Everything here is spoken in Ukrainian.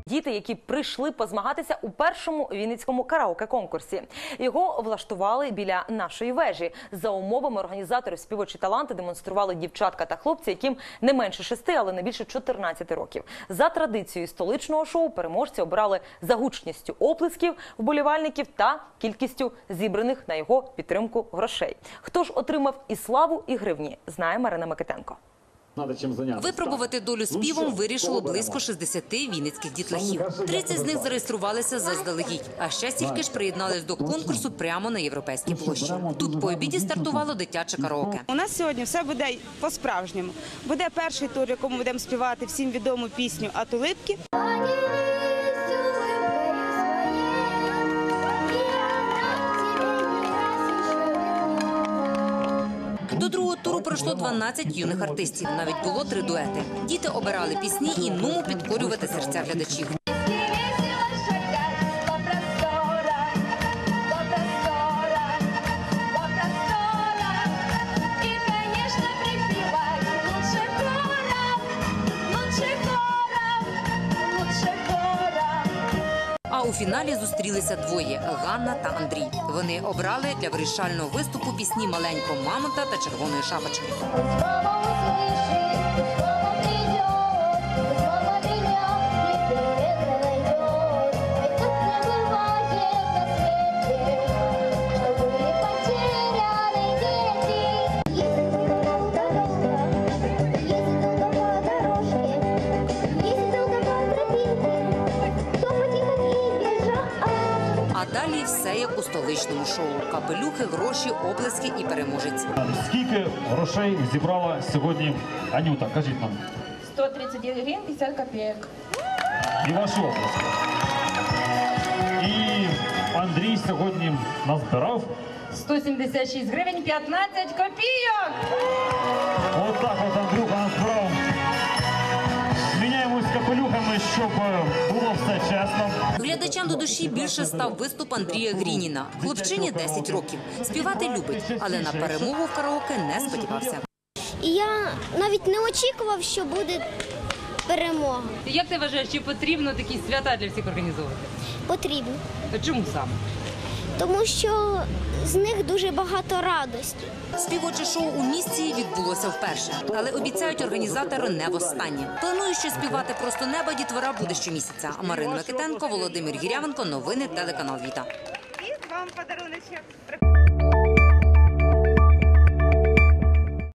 Діти, які прийшли позмагатися у першому вінницькому караоке-конкурсі. Його влаштували біля нашої вежі. За умовами організаторів співочі таланти демонстрували дівчатка та хлопці, яким не менше 6, але не більше 14 років. За традицією столичного шоу переможці обирали за гучністю оплесків вболівальників та кількістю зібраних на його підтримку грошей. Хто ж отримав і славу, і гривні, знає Марина Микитенко. Випробувати долю співом вирішило близько 60 вінницьких дітлахів. 30 з них зареєструвалися заздалегідь, а ще стільки ж приєднались до конкурсу прямо на Європейській площі. Тут по обіді стартувало дитяче караоке. У нас сьогодні все буде по-справжньому. Буде перший тур, в якому будемо співати всім відому пісню «А улыбки». До другого туру пройшло 12 юних артистів. Навіть було 3 дуети. Діти обирали пісні і нуму підкорювати серця глядачів. А у фіналі зустрілися двоє – Ганна та Андрій. Вони обрали для вирішального виступу пісні «Маленького мамонта» та «Червоної шапочки». А далі все як у столичному шоу. Капелюхи, гроші, оплески і переможець. Скільки грошей зібрала сьогодні Анюта? Кажіть нам. 139 гривень 50 копійок. І ваші оплески. І Андрій сьогодні назбирав 176 гривень 15 копійок. Отак от Андрюха назбирав. Міняємось капелюхами, щоб було все чесно. Глядачам до душі більше став виступ Андрія Грініна. Хлопчині 10 років. Співати любить, але на перемогу в караоке не сподівався. І я навіть не очікував, що буде перемога. Як ти вважаєш, чи потрібно такі свята для всіх організовувати? Потрібно. Чому саме? Тому що з них дуже багато радості. Співоче шоу у місті відбулося вперше. Але обіцяють організатори не востаннє. Планують, що співати «Просто неба» дітвора буде щомісяця. Марина Микитенко, Володимир Гірявенко. Новини телеканал Віта. І вам подарунок.